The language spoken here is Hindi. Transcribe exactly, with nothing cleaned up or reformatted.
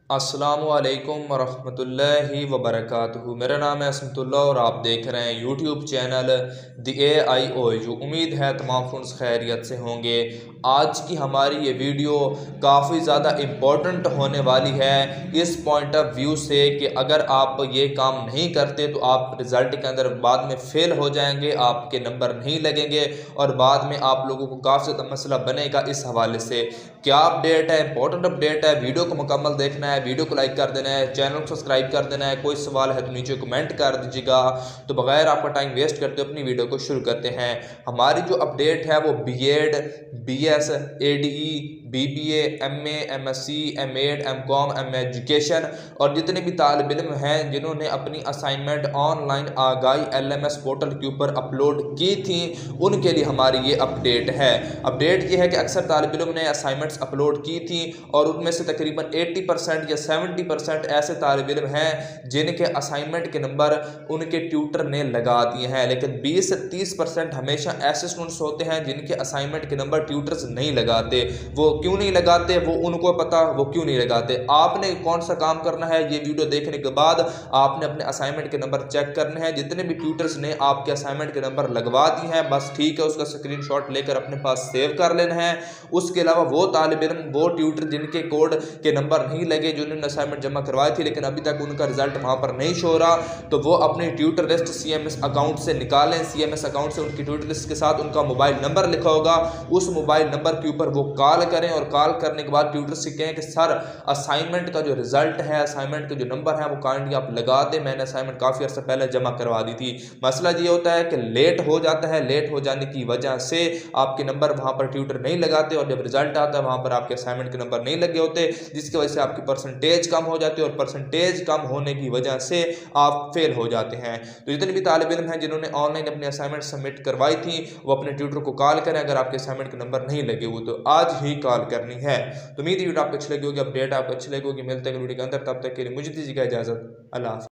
अस्सलामु अलैकुम वरहमतुल्लाहि वबरकातुहू। मेरा नाम है असमतुल्ला और आप देख रहे हैं YouTube channel the A I O U. उम्मीद है तमाम फ्रेंड्स खैरियत से होंगे। आज की हमारी ये वीडियो काफ़ी ज़्यादा इम्पोर्टेंट होने वाली है इस पॉइंट ऑफ व्यू से कि अगर आप ये काम नहीं करते तो आप रिज़ल्ट के अंदर बाद में फ़ेल हो जाएंगे, आपके नंबर नहीं लगेंगे और बाद में आप लोगों को काफ़ी ज़्यादा मसला बनेगा। इस हवाले से क्या अपडेट है, इंपॉर्टेंट अपडेट है, वीडियो को मुकम्मल देखना है, वीडियो को लाइक कर देना है, चैनल को सब्सक्राइब कर देना है। कोई सवाल है तो नीचे कमेंट कर दीजिएगा। तो बगैर आपका टाइम वेस्ट करते अपनी वीडियो को शुरू करते हैं। हमारी जो अपडेट है वो B Ed, B S, A D E, B B A, M A, M S C, M Ed, M Com, M education और जितने भी तालिब इल्म हैं जिन्होंने अपनी assignment online Aagahi L M S portal के ऊपर अपलोड की थी, उनके लिए हमारी ये अपडेट है। अपडेट ये है कि अक्सर तालिब इल्म ने असाइनमेंट्स अपलोड की थी और उनमें से तकरीबन अस्सी परसेंट या सत्तर परसेंट ऐसे तालिब इल्म हैं जिनके असाइनमेंट के नंबर उनके ट्यूटर ने लगा दिए हैं, लेकिन बीस से तीस परसेंट हमेशा ऐसे स्टूडेंट्स होते हैं जिनके असाइनमेंट के नंबर ट्यूटर्स नहीं लगाते। वो क्यों नहीं लगाते, वो उनको पता, वो क्यों नहीं लगाते। आपने कौन सा काम करना है, ये वीडियो देखने के बाद आपने अपने असाइनमेंट के नंबर चेक करने हैं। जितने भी ट्यूटर्स ने आपके असाइनमेंट के नंबर लगवा दिए हैं बस ठीक है, उसका स्क्रीनशॉट लेकर अपने पास सेव कर लेना है। उसके अलावा वो तालिब इल्म, वो ट्यूटर जिनके कोड के नंबर नहीं लगे, जिन्होंने असाइनमेंट जमा करवाई थी लेकिन अभी तक उनका रिजल्ट वहां पर नहीं शो रहा, तो वो अपने tutor list C M S account से निकालें। सी एम एस अकाउंट से उनकी ट्यूटर लिस्ट के साथ उनका मोबाइल नंबर लिखा होगा, उस मोबाइल नंबर के ऊपर वो कॉल करें और कॉल करने के बाद ट्यूटर से कहें कि सर असाइनमेंट का जो रिजल्ट है, असाइनमेंट के जो नंबर है वो काइंडली आप लगा दें, मैंने असाइनमेंट काफ़ी अर्से पहले जमा करवा दी थी। मसला ये होता है कि लेट हो जाता है, लेट हो जाने की वजह से आपके नंबर वहां पर ट्यूटर नहीं लगाते और जब रिजल्ट आता है वहां पर आपके असाइनमेंट के नंबर नहीं लगे होते, जिसकी वजह से आपकी परसेंटेज कम हो जाती है और परसेंटेज कम होने की वजह से आप फेल हो जाते हैं। तो जितने भी तालिब इल्म हैं जिन्होंने ऑनलाइन अपनी असाइनमेंट सबमिट करवाई थी वो अपने ट्यूटर को कॉल करें अगर आपके असाइनमेंट के नंबर नहीं लगे हुए तो आज ही कॉल करनी है। तो उम्मीद वीडियो आपको अच्छी लगी होगी, अपडेट आपको अच्छी लगी होगी। मिलते हैं वीडियो के अंदर, तब तक के लिए मुझे दीजिएगा इजाजत। अल्लाह।